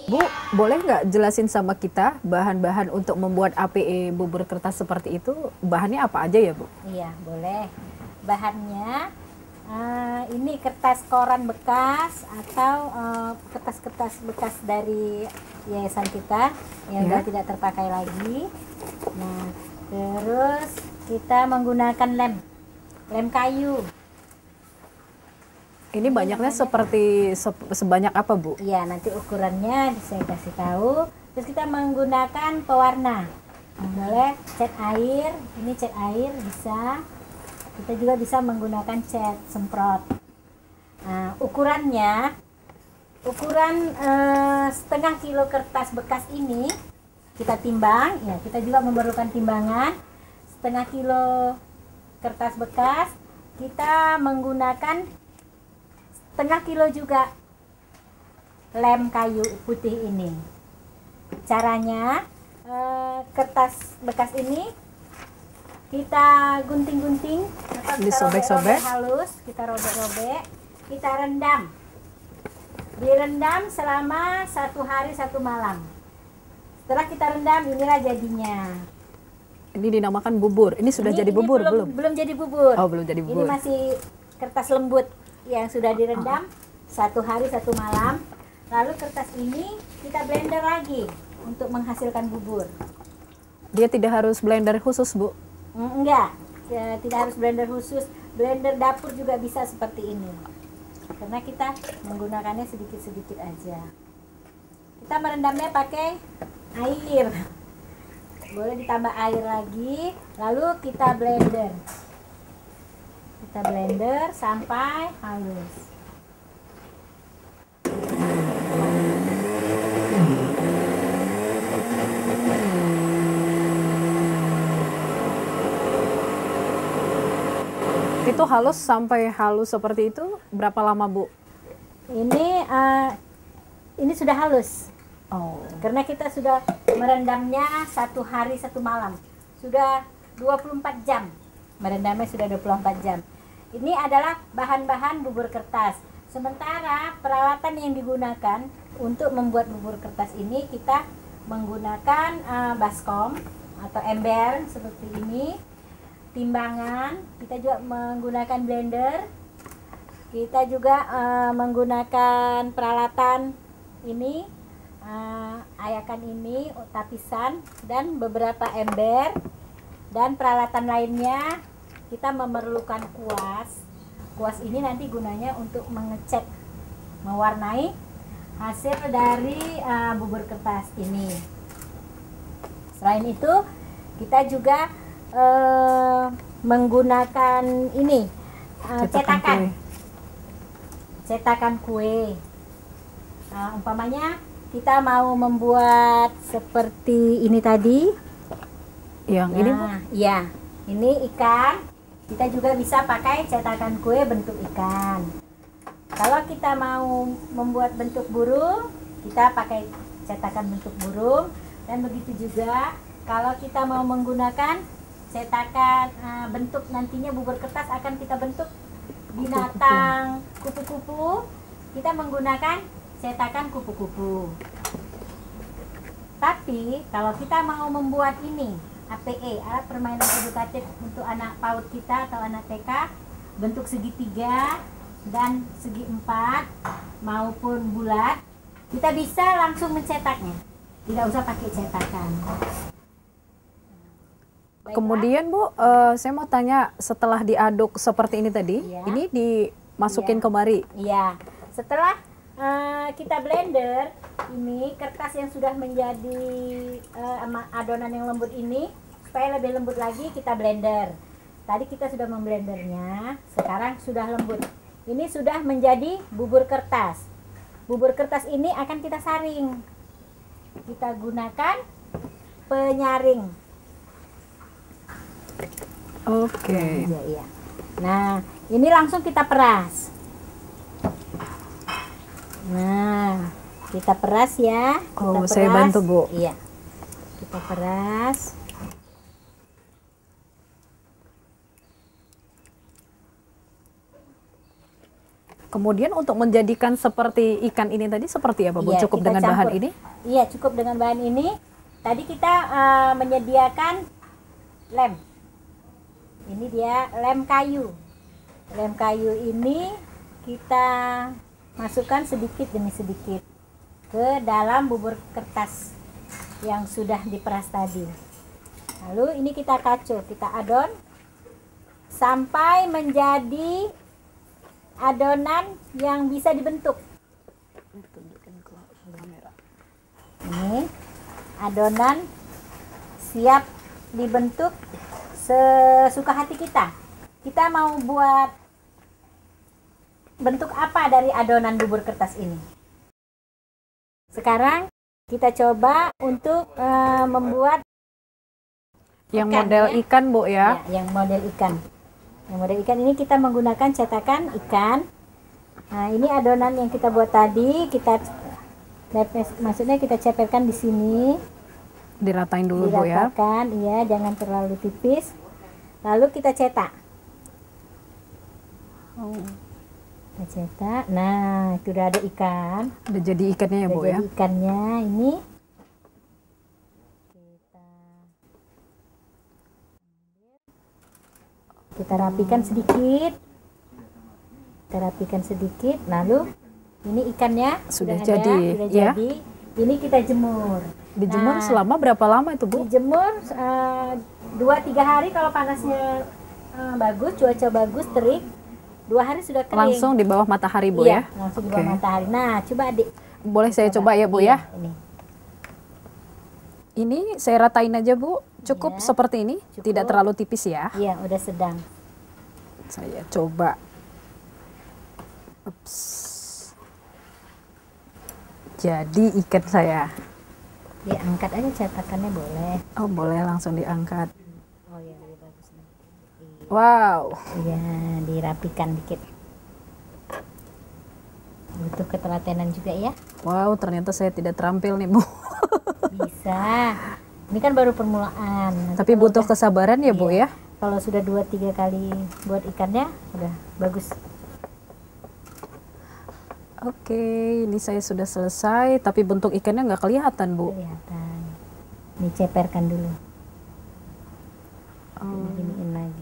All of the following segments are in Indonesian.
Bu, boleh nggak jelasin sama kita bahan-bahan untuk membuat APE bubur kertas seperti itu? Bahannya apa aja ya, Bu? Iya, boleh. Bahannya ini kertas koran bekas atau kertas-kertas bekas dari yayasan kita yang sudah tidak terpakai lagi. Nah, terus kita menggunakan lem kayu. Ini banyaknya seperti sebanyak apa, Bu? Iya, nanti ukurannya saya kasih tahu. Terus kita menggunakan pewarna. Boleh cat air, ini cat air bisa. Kita juga bisa menggunakan cat semprot. Nah, ukuran setengah kilo kertas bekas ini kita timbang. Ya, kita juga memerlukan timbangan. Setengah kilo kertas bekas kita menggunakan setengah kilo juga lem kayu putih ini. Caranya kertas bekas ini kita gunting-gunting, disobek-sobek halus, kita robek-robek, kita rendam. Direndam selama 1 hari 1 malam. Setelah kita rendam, inilah jadinya. Ini dinamakan bubur. Ini sudah jadi bubur belum? Belum jadi bubur. Oh, belum jadi bubur. Ini masih kertas lembut yang sudah direndam 1 hari 1 malam. Lalu kertas ini kita blender lagi untuk menghasilkan bubur. Dia tidak harus blender khusus, Bu? Enggak, ya, tidak harus blender khusus. Blender dapur juga bisa seperti ini. Karena kita menggunakannya sedikit-sedikit aja. Kita merendamnya pakai air. Boleh ditambah air lagi, lalu kita blender. Kita blender sampai halus. Itu halus sampai halus seperti itu berapa lama, Bu? Ini sudah halus. Oh. Karena kita sudah merendamnya 1 hari 1 malam. Sudah 24 jam. Merendamnya sudah 24 jam. Ini adalah bahan-bahan bubur kertas. Sementara peralatan yang digunakan untuk membuat bubur kertas ini kita menggunakan baskom atau ember seperti ini. Timbangan, kita juga menggunakan blender, kita juga menggunakan peralatan ini, ayakan ini, tapisan, dan beberapa ember, dan peralatan lainnya. Kita memerlukan kuas. Kuas ini nanti gunanya untuk mengecek, mewarnai hasil dari bubur kertas ini. Selain itu, kita juga menggunakan ini cetakan kue. Umpamanya kita mau membuat seperti ini tadi, Yang ini, Bu? Ya, ini ikan. Kita juga bisa pakai cetakan kue bentuk ikan. Kalau kita mau membuat bentuk burung, kita pakai cetakan bentuk burung. Dan begitu juga kalau kita mau menggunakan cetakan bentuk nantinya bubur kertas akan kita bentuk binatang kupu-kupu, kita menggunakan cetakan kupu-kupu. Tapi kalau kita mau membuat ini APE, alat permainan edukatif untuk anak PAUD kita atau anak TK, bentuk segitiga dan segi 4 maupun bulat, kita bisa langsung mencetaknya, tidak usah pakai cetakan. Kemudian, Bu, saya mau tanya, setelah diaduk seperti ini tadi, ini dimasukin kemari? Iya, setelah kita blender, ini kertas yang sudah menjadi adonan yang lembut ini, supaya lebih lembut lagi kita blender. Tadi kita sudah memblendernya, sekarang sudah lembut. Ini sudah menjadi bubur kertas. Bubur kertas ini akan kita saring. Kita gunakan penyaring. Oke. Iya. Nah, ini langsung kita peras. Nah, kita peras ya. Oh, saya bantu, Bu. Iya. Kita peras. Kemudian untuk menjadikan seperti ikan ini tadi seperti apa Bu? Iya, Cukup kita dengan campur. bahan ini? Iya, cukup dengan bahan ini. Tadi kita menyediakan lem. Ini dia lem kayu. Lem kayu ini kita masukkan sedikit demi sedikit ke dalam bubur kertas yang sudah diperas tadi. Lalu ini kita kacau, kita adon sampai menjadi adonan yang bisa dibentuk. Ini adonan siap dibentuk sesuka hati kita. Kita mau buat bentuk apa dari adonan bubur kertas ini? Sekarang kita coba untuk membuat Yang ikan, model ya. ikan Bu ya? Ya, yang model ikan. Yang model ikan ini kita menggunakan cetakan ikan. Nah, ini adonan yang kita buat tadi, maksudnya kita ceperkan di sini. Diratain dulu Bu ya? Diratakan, iya, jangan terlalu tipis. Lalu kita cetak. Kita cetak. Nah, itu udah ada ikan. Udah jadi ikannya ya Udah Bu jadi ya? ikannya ini. Kita rapikan sedikit. Kita rapikan sedikit. Lalu ini ikannya Sudah ada, jadi, sudah ya? jadi. Ini kita jemur. Dijemur Nah, selama berapa lama itu Bu? dijemur 2-3 hari kalau panasnya bagus, cuaca bagus, terik. 2 hari sudah kering. Langsung di bawah matahari Bu iya, ya? langsung di Oke. bawah matahari. Nah, coba adik. Boleh saya coba ya Bu Iya, ya? Ini. Ini saya ratain aja Bu, cukup Iya, seperti ini, cukup. tidak terlalu tipis ya. Iya, udah sedang. Saya coba. Ups. Jadi ikan saya. Diangkat aja cetakannya boleh. Oh boleh langsung diangkat. Oh ya, lebih bagus nih. Wow. Iya, dirapikan dikit. Butuh ketelatenan juga ya. Wow ternyata saya tidak terampil nih Bu. Bisa. Ini kan baru permulaan. Nanti Tapi kalau butuh udah- kesabaran ya Bu Iya. ya. Kalau sudah 2-3 kali buat ikannya, udah bagus. Oke, ini saya sudah selesai, tapi bentuk ikannya nggak kelihatan Bu. Kelihatan. Diceperkan dulu. Oh. Giniin lagi.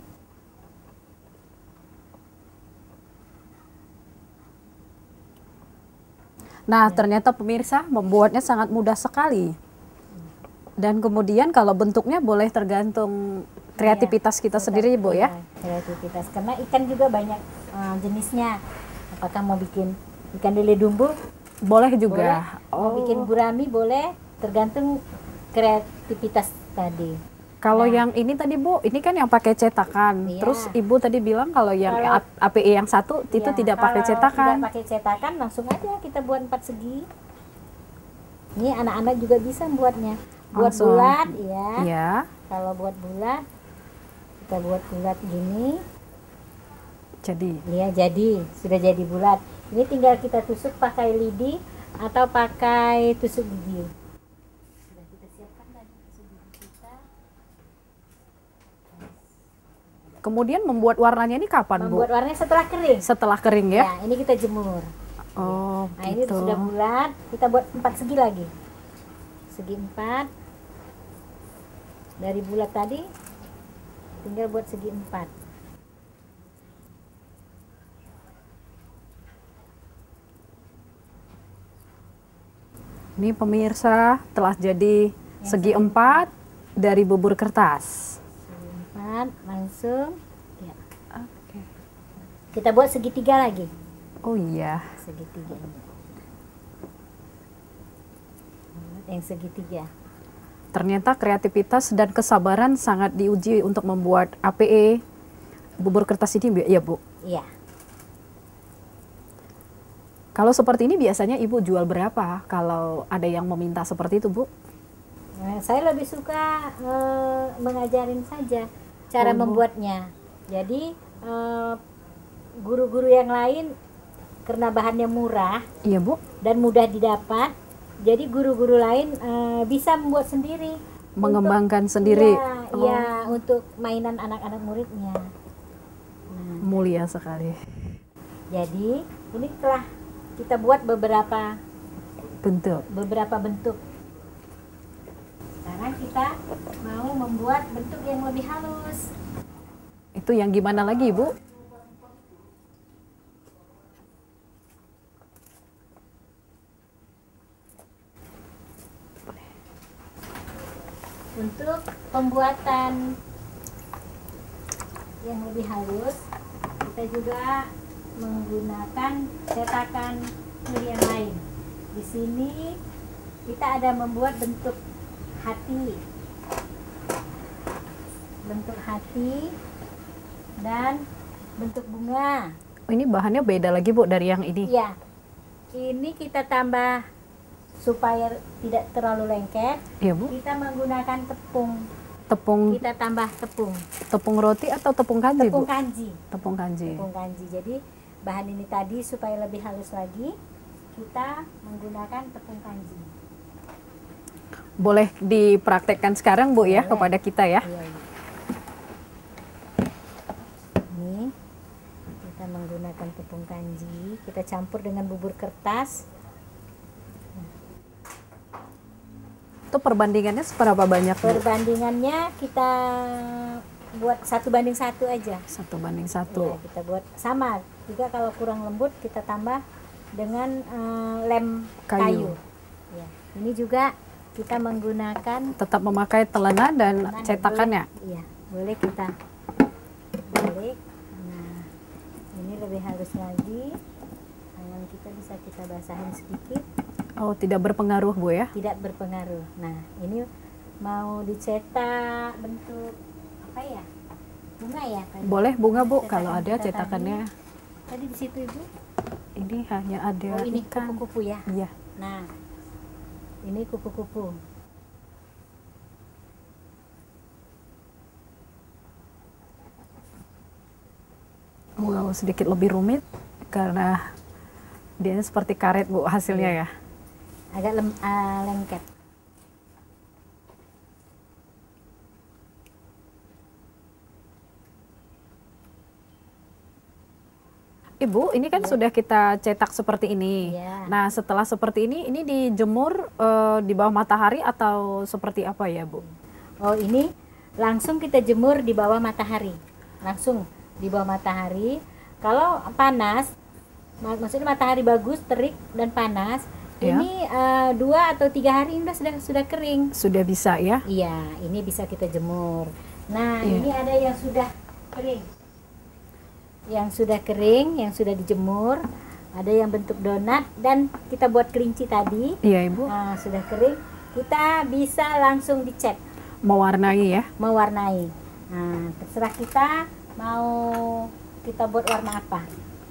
Nah ternyata pemirsa membuatnya sangat mudah sekali. Dan kemudian kalau bentuknya boleh tergantung kreativitas kita sendiri Bu ya. Kreativitas, karena ikan juga banyak jenisnya. Apakah mau bikin ikan lele dumbo? Boleh Boleh. juga. Mau Oh. bikin gurami boleh, tergantung kreativitas tadi. Kalau yang ini tadi Bu, ini kan yang pakai cetakan. Iya. Terus Ibu tadi bilang kalau yang Kalau- APE yang satu itu Ya, tidak pakai kalau cetakan. Tidak pakai cetakan, langsung aja kita buat 4 segi. Ini anak-anak juga bisa buatnya. Buat Langsung. bulat, ya. Iya. Kalau buat bulat, kita buat bulat gini. Jadi Ya, jadi sudah jadi bulat. Ini tinggal kita tusuk pakai lidi atau pakai tusuk gigi. Sudah kita siapkan tadi tusuk gigi kita. kemudian membuat warnanya ini kapan Bu? Membuat warnanya setelah kering. Setelah kering ya? Ya, ini kita jemur. Oh Nah, ini gitu. sudah bulat. Kita buat 4 segi lagi. Segi 4. Dari bulat tadi tinggal buat segi 4. Ini pemirsa telah jadi segi 4 dari bubur kertas. Segi 4 langsung. Ya. Oke. Kita buat segitiga lagi. Oh iya. Segitiga ini. Yang segitiga. Ternyata kreativitas dan kesabaran sangat diuji untuk membuat APE bubur kertas ini ya Bu. Iya. Kalau seperti ini biasanya Ibu jual berapa kalau ada yang meminta seperti itu Bu? Nah, saya lebih suka mengajarin saja cara Oh. membuatnya. Jadi guru-guru yang lain karena bahannya murah Iya Bu. dan mudah didapat, jadi guru-guru lain bisa membuat sendiri, Mengembangkan sendiri. Iya, Oh, iya, untuk mainan anak-anak muridnya. mulia sekali. Jadi ini telah kita buat beberapa bentuk. bentuk. Sekarang kita mau membuat bentuk yang lebih halus. Itu yang gimana lagi, Ibu? Untuk pembuatan yang lebih halus, kita juga menggunakan cetakan kulit yang lain. Di sini kita ada membuat bentuk hati, dan bentuk bunga. Ini bahannya beda lagi, Bu, dari yang ini. Iya, ini kita tambah supaya tidak terlalu lengket. Iya, Bu. Kita menggunakan tepung. Tepung Kita tambah tepung. tepung roti atau tepung kanji, Tepung Bu? kanji. Tepung kanji. Tepung kanji. Jadi bahan ini tadi supaya lebih halus lagi, kita menggunakan tepung kanji. Boleh dipraktekkan sekarang, Bu, ya, Boleh. kepada kita ya. Iya, iya. Ini kita menggunakan tepung kanji, kita campur dengan bubur kertas. Itu perbandingannya seberapa banyak, Bu? Perbandingannya kita buat 1:1 aja. 1:1. Iya, kita buat sama. Juga kalau kurang lembut kita tambah dengan lem kayu. Ya. Ini juga kita menggunakan Tetap memakai telena dan tangan, cetakannya. boleh. Iya, boleh kita balik. Nah, ini lebih halus lagi. Tangan kita bisa kita basahin sedikit, Oh, tidak berpengaruh, Bu, ya? tidak berpengaruh. Nah, ini mau dicetak bentuk apa ya? Bunga ya? Tadi? Boleh bunga, Bu, Cetakan kalau ada kita cetakannya. Tadi di situ Ibu. Ini hanya ada Oh, ini ikan. kupu-kupu ya. Iya. Nah, ini kupu-kupu. Wow, sedikit lebih rumit karena dia seperti karet, Bu, hasilnya ya. Agak lengket. Ibu, ini kan sudah kita cetak seperti ini. Iya. Nah, setelah seperti ini dijemur di bawah matahari atau seperti apa ya, Bu? Oh, ini langsung kita jemur di bawah matahari. Langsung di bawah matahari. Kalau panas, maksudnya matahari bagus, terik dan panas, Ya. ini 2 atau 3 hari ini sudah kering. Sudah bisa ya? Iya, ini bisa kita jemur. Nah, Iya. ini ada yang sudah kering. Yang sudah kering, yang sudah dijemur, ada yang bentuk donat dan kita buat kelinci tadi. Iya, Ibu. Nah, sudah kering, kita bisa langsung dicat, Mewarnai ya? mewarnai. Nah, terserah kita mau kita buat warna apa.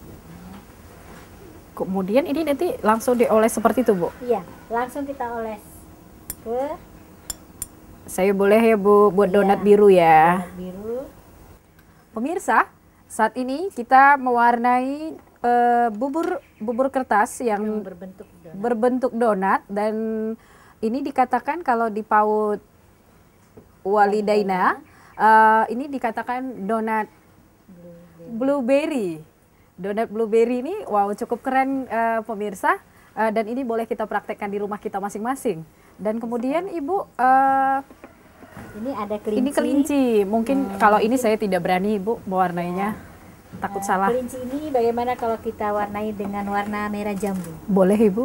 Kemudian ini nanti langsung dioles seperti itu, Bu? Iya, langsung kita oles ke Saya boleh ya, Bu, buat donat Iya. biru ya? donat biru. Pemirsa, saat ini kita mewarnai bubur kertas Yang yang berbentuk donat. berbentuk donat, dan ini dikatakan kalau di PAUD Walidaina ini dikatakan donat blueberry. Donat blueberry ini wow, cukup keren, pemirsa, dan ini boleh kita praktekkan di rumah kita masing-masing. Dan kemudian Ibu, Ini ada kelinci. ini kelinci. Mungkin kalau ini saya tidak berani, Ibu, mewarnainya. Takut salah. Kelinci ini bagaimana kalau kita warnai dengan warna merah jambu? Boleh, Ibu?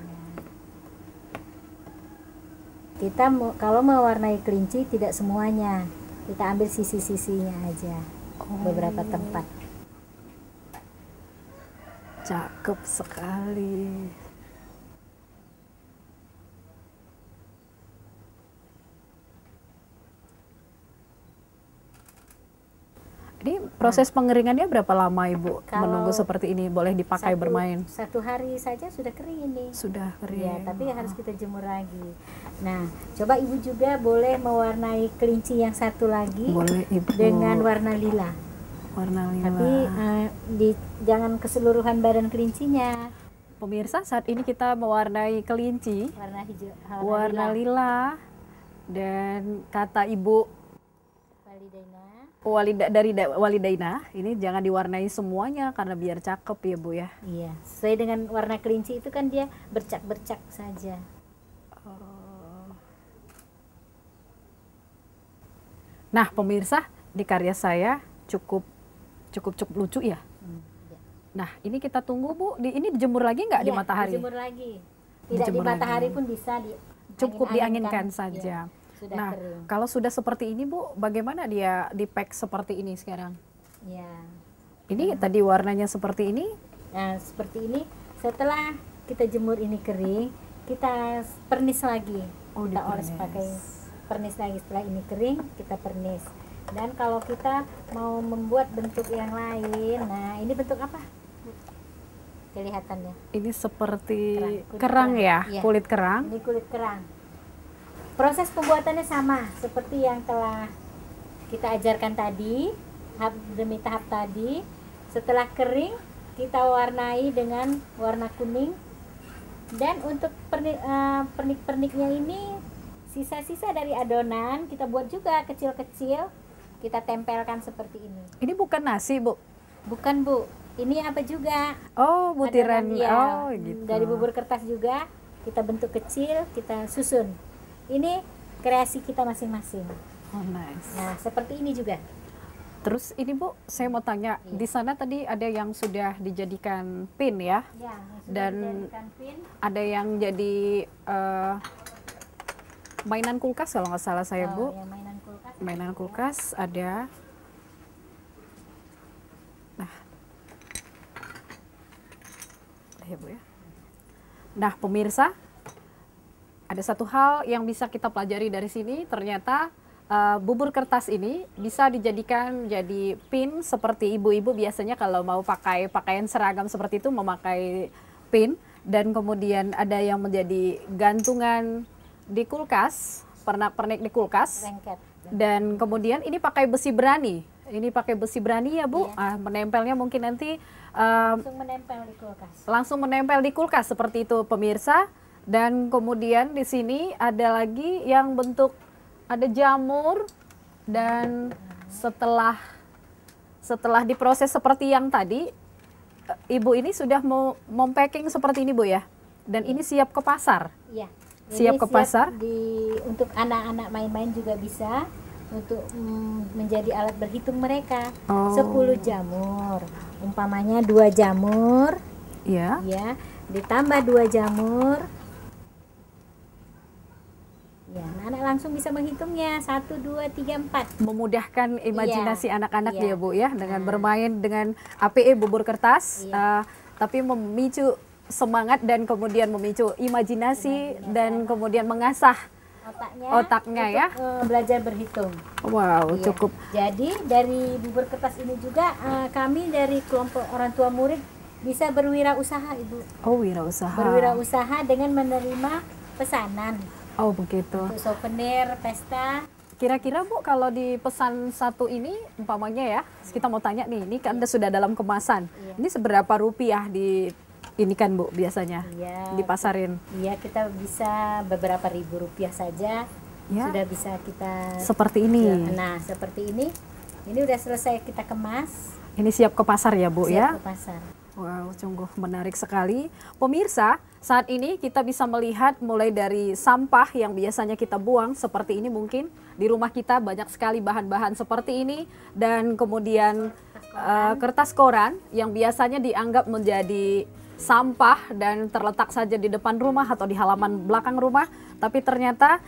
Kita kalau mewarnai kelinci tidak semuanya. Kita ambil sisi-sisinya aja. Beberapa tempat. Cakep sekali. Ini proses pengeringannya berapa lama, Ibu? Kalau- Menunggu seperti ini, boleh dipakai bermain? 1 hari saja sudah kering ini. Sudah kering. Ya, tapi harus kita jemur lagi. Nah, coba Ibu juga boleh mewarnai kelinci yang satu lagi Boleh, Ibu. dengan warna lila. warna lila. Tapi jangan keseluruhan badan kelincinya. Pemirsa, saat ini kita mewarnai kelinci Warna hijau, warna lila. Dan kata Ibu Walidaina. Walidaina ini jangan diwarnai semuanya karena biar cakep ya Bu ya. Iya, sesuai dengan warna kelinci itu kan dia bercak-bercak saja. Nah pemirsa, di karya saya cukup lucu ya. Ya. Nah ini kita tunggu Bu, ini dijemur lagi nggak di Iya, matahari? dijemur lagi. Tidak Dijemur di matahari lagi. pun bisa Cukup dianginkan Iya, saja. sudah Nah kering. kalau sudah seperti ini Bu, bagaimana dia di-pack seperti ini sekarang? Ya. Ini tadi warnanya seperti ini. Nah, seperti ini setelah kita jemur ini kering, kita pernis lagi. Oh, Kita oles dipernis. pakai pernis lagi. Setelah ini kering, kita pernis. Dan kalau kita mau membuat bentuk yang lain, nah ini bentuk apa? Kelihatannya. Ini seperti Kulit kerang ya, Iya. kulit kerang. Ini kulit kerang. Proses pembuatannya sama seperti yang telah kita ajarkan tadi, tahap demi tahap tadi. Setelah kering, kita warnai dengan warna kuning. Dan untuk pernik-perniknya ini sisa-sisa dari adonan kita buat juga kecil-kecil. Kita tempelkan seperti ini. Ini bukan nasi Bu. Bukan Bu, ini apa juga? Oh butiran, Adonan, iya, oh gitu. dari bubur kertas juga kita bentuk kecil, kita susun. Ini kreasi kita masing-masing. Oh nice. Nah, seperti ini juga. Terus ini Bu, saya mau tanya, Iya. di sana tadi ada yang sudah dijadikan pin ya, Ya, Dan- dijadikan pin. ada yang jadi mainan kulkas kalau nggak salah saya Bu. Ya, mainan kulkas. Mainan kulkas ada. Nah, ya Bu ya. Nah pemirsa, ada satu hal yang bisa kita pelajari dari sini, ternyata bubur kertas ini bisa dijadikan jadi pin seperti ibu-ibu biasanya kalau mau pakai pakaian seragam seperti itu memakai pin, dan kemudian ada yang menjadi gantungan di kulkas, pernak-pernik di kulkas, Lengket. dan kemudian ini pakai besi berani. Ini pakai besi berani ya Bu, Iya. menempelnya mungkin nanti Langsung menempel di kulkas. langsung menempel di kulkas seperti itu pemirsa. Dan kemudian di sini ada lagi yang bentuk ada jamur, dan setelah diproses seperti yang tadi, ibu ini sudah mau mempacking seperti ini Bu ya. Dan ini siap ke pasar. Iya. Siap Ini ke pasar? untuk anak-anak main-main juga bisa, untuk menjadi alat berhitung mereka. Oh. 10 jamur. Umpamanya 2 jamur, Ya. ya, ditambah 2 jamur. Ya, anak-anak langsung bisa menghitungnya. 1 2 3 4. Memudahkan imajinasi anak-anak Iya. ya Bu ya, dengan bermain dengan APE bubur kertas, Iya. tapi memicu semangat dan kemudian memicu imajinasi dan kemudian mengasah otaknya ya. Belajar berhitung. Wow, Iya. cukup. Jadi dari bubur kertas ini juga kami dari kelompok orang tua murid bisa berwirausaha, Ibu. Oh, wirausaha. Berwirausaha dengan menerima pesanan Oh, begitu. untuk souvenir pesta. Kira-kira Bu, kalau di pesan satu ini umpamanya ya, kita mau tanya nih, ini kan sudah dalam kemasan. Iya. Ini seberapa rupiah di ini kan Bu biasanya Iya. dipasarin? Iya, kita bisa beberapa ribu rupiah saja Ya. sudah bisa kita. Seperti ini. Nah, seperti ini. Ini udah selesai kita kemas. Ini siap ke pasar ya Bu ya? Siap ke pasar. Wow, sungguh menarik sekali. Pemirsa, saat ini kita bisa melihat mulai dari sampah yang biasanya kita buang seperti ini, mungkin di rumah kita banyak sekali bahan-bahan seperti ini, dan kemudian kertas koran yang biasanya dianggap menjadi sampah dan terletak saja di depan rumah atau di halaman belakang rumah, tapi ternyata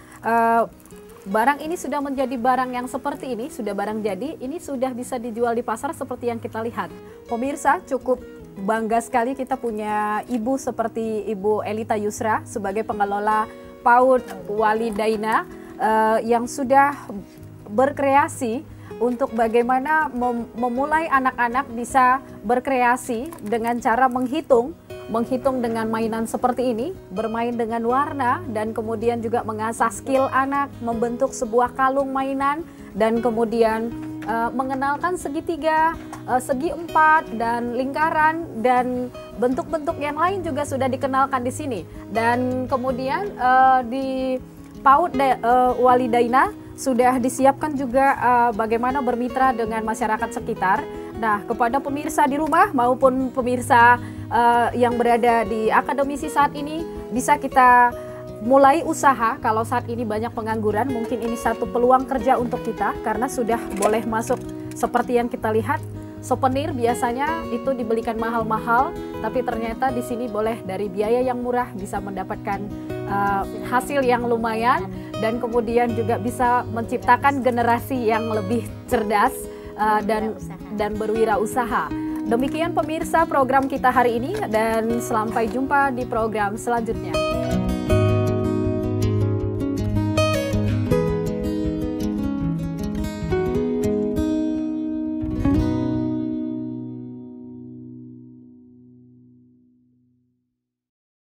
barang ini sudah menjadi barang yang seperti ini, sudah barang jadi, ini sudah bisa dijual di pasar seperti yang kita lihat. Pemirsa, cukup bangga sekali kita punya ibu seperti Ibu Elita Yusra sebagai pengelola PAUD Walidaina yang sudah berkreasi untuk bagaimana memulai anak-anak bisa berkreasi dengan cara menghitung dengan mainan seperti ini, bermain dengan warna, dan kemudian juga mengasah skill anak membentuk sebuah kalung mainan, dan kemudian mengenalkan segitiga, segi empat, dan lingkaran, dan bentuk-bentuk yang lain juga sudah dikenalkan di sini. Dan kemudian di PAUD Walidaina sudah disiapkan juga bagaimana bermitra dengan masyarakat sekitar. Nah, kepada pemirsa di rumah maupun pemirsa yang berada di akademisi saat ini, bisa kita mulai usaha. Kalau saat ini banyak pengangguran, mungkin ini satu peluang kerja untuk kita karena sudah boleh masuk seperti yang kita lihat. Souvenir biasanya itu dibelikan mahal-mahal, tapi ternyata di sini boleh dari biaya yang murah bisa mendapatkan hasil yang lumayan, dan kemudian juga bisa menciptakan generasi yang lebih cerdas dan berwirausaha. Demikian pemirsa program kita hari ini, dan sampai jumpa di program selanjutnya.